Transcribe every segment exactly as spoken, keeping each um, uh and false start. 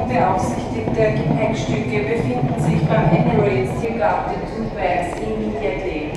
unbeaufsichtigter Gepäckstücke befinden sich beim Emirates Take Up the Two Bags immediately.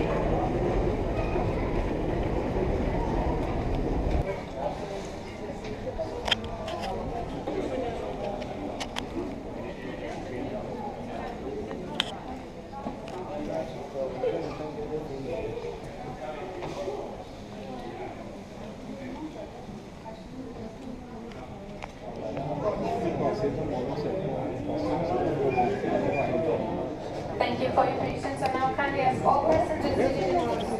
Thank you for your patience, and now kindly ask all passengers to leave the room.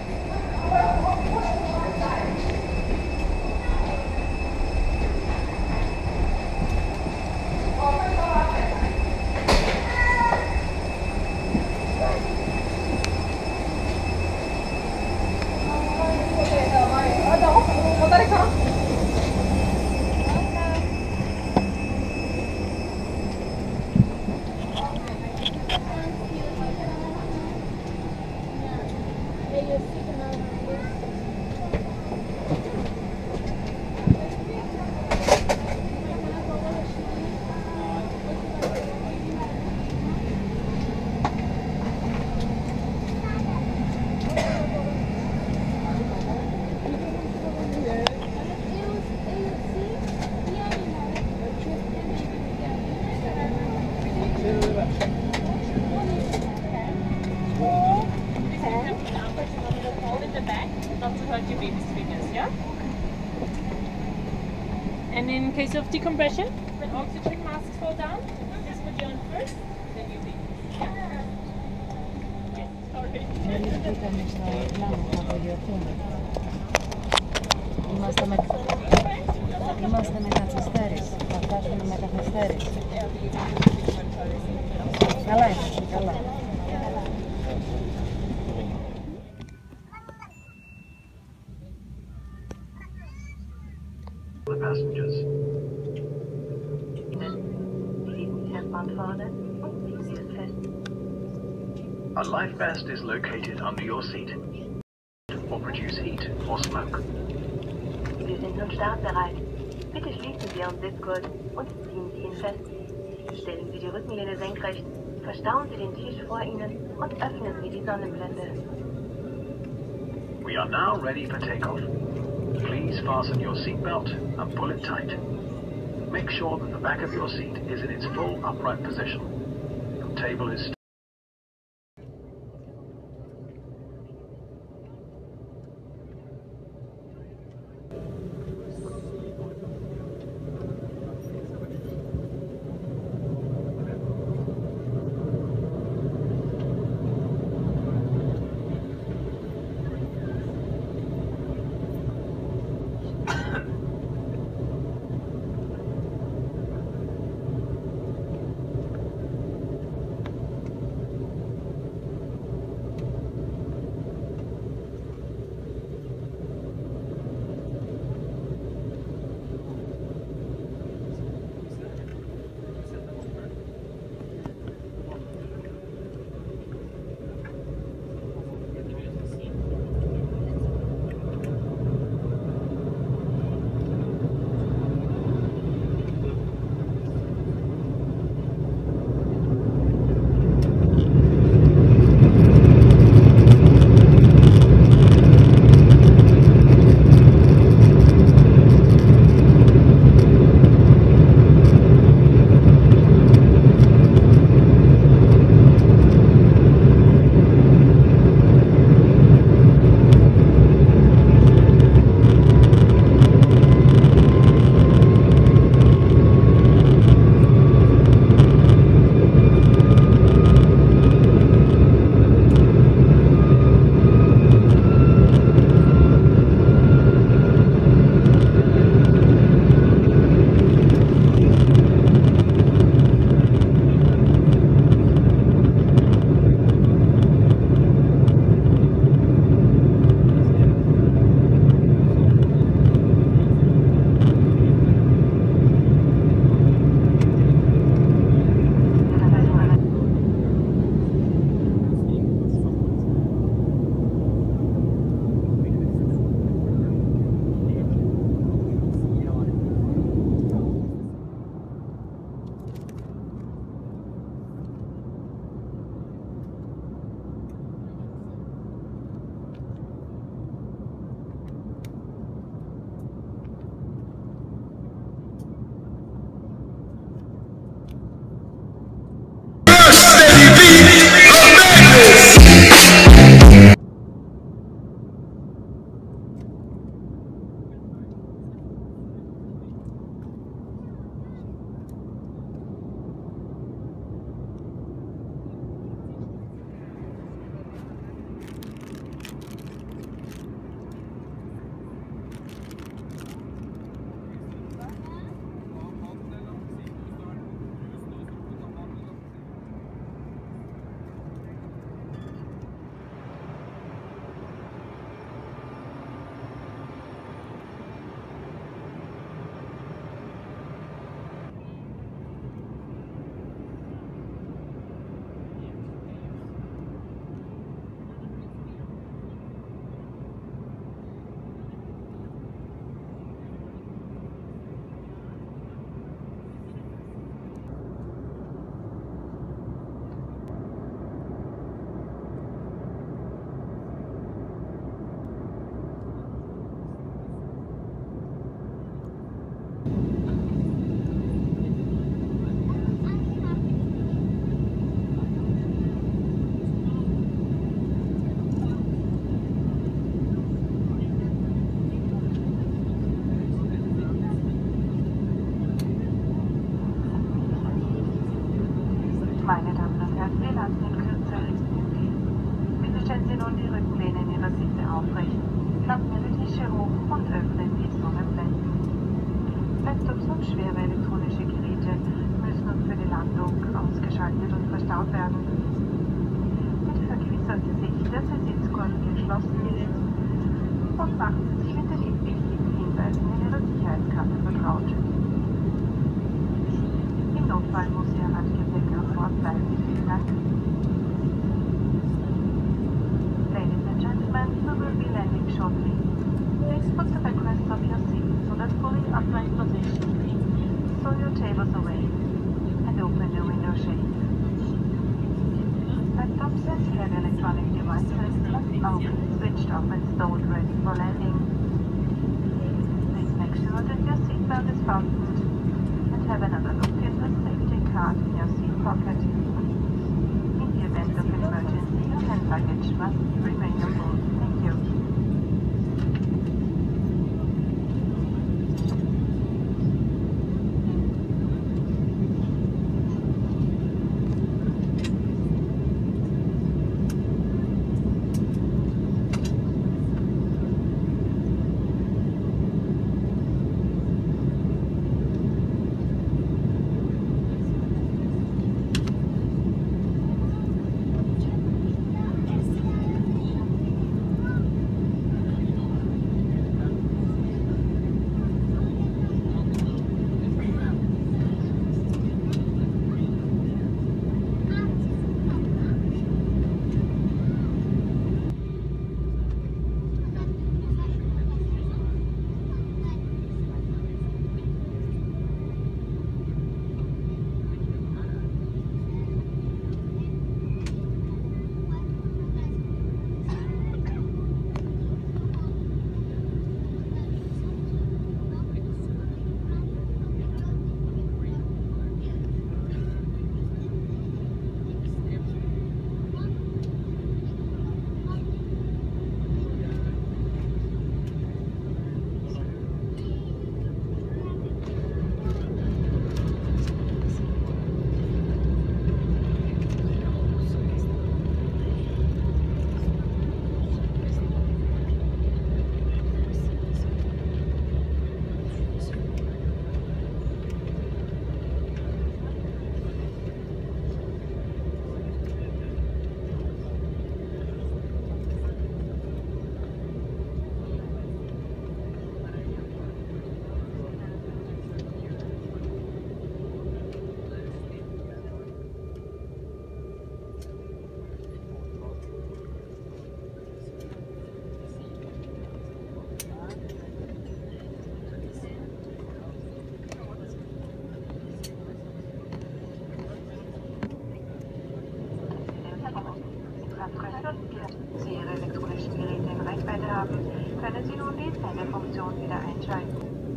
And in case of decompression, when oxygen masks fall down, this put you on first, then you leave. Okay, sorry. Είμαστε με, είμαστε με καθυστέρηση. Θα φτάσουμε με καθυστέρηση. Καλά είμαστε, καλά. The passengers. A life vest is located under your seat. Or produce heat or smoke. Wir sind nun startbereit. Bitte schließen Sie Ihren Sitzgurt und ziehen Sie ihn fest. Stellen Sie die Rückenlehne senkrecht, verstauen Sie den Tisch vor Ihnen und öffnen Sie die Sonnenblende. We are now ready for takeoff. Please fasten your seatbelt and pull it tight. Make sure that the back of your seat is in its full upright position. Your table is nun die Rückenlehnen Ihrer Sitze aufrecht. Klappen Ihre Tische hoch und öffnen die Sonnenblenden. Laptops und schwere elektronische Geräte müssen nun für die Landung ausgeschaltet und verstaut werden. Bitte vergewissern Sie sich, dass Ihr Sitzgurt geschlossen ist und machen Sie sich mit den wichtigen Hinweisen in Ihrer Sicherheitskarte vertraut. Im Notfall muss Ihr Handgepäck an Bord bleiben. Vielen Dank. Ladies and gentlemen, we will be landing shortly. Please put the backrest of your seat to the fully upright position. Throw your tables away and open the window shade. Laptops and heavy electronic devices must now be switched off and stowed ready for landing. Please make sure that your seatbelt is fastened and have another look at the safety card in your seat pocket. In the event of an emergency, your hand luggage must remain on board. Thank you. Sie Ihre elektronischen Geräte in Reichweite haben, können Sie nun die Sendefunktion wieder einschalten.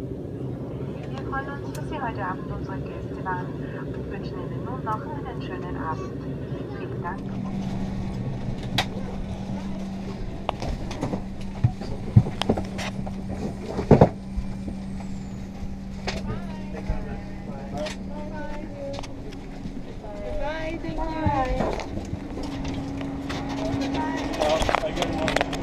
Wir freuen uns, dass Sie heute Abend unsere Gäste waren und wünschen Ihnen nun noch einen schönen Abend. Vielen Dank. Bye, thank you. I get one.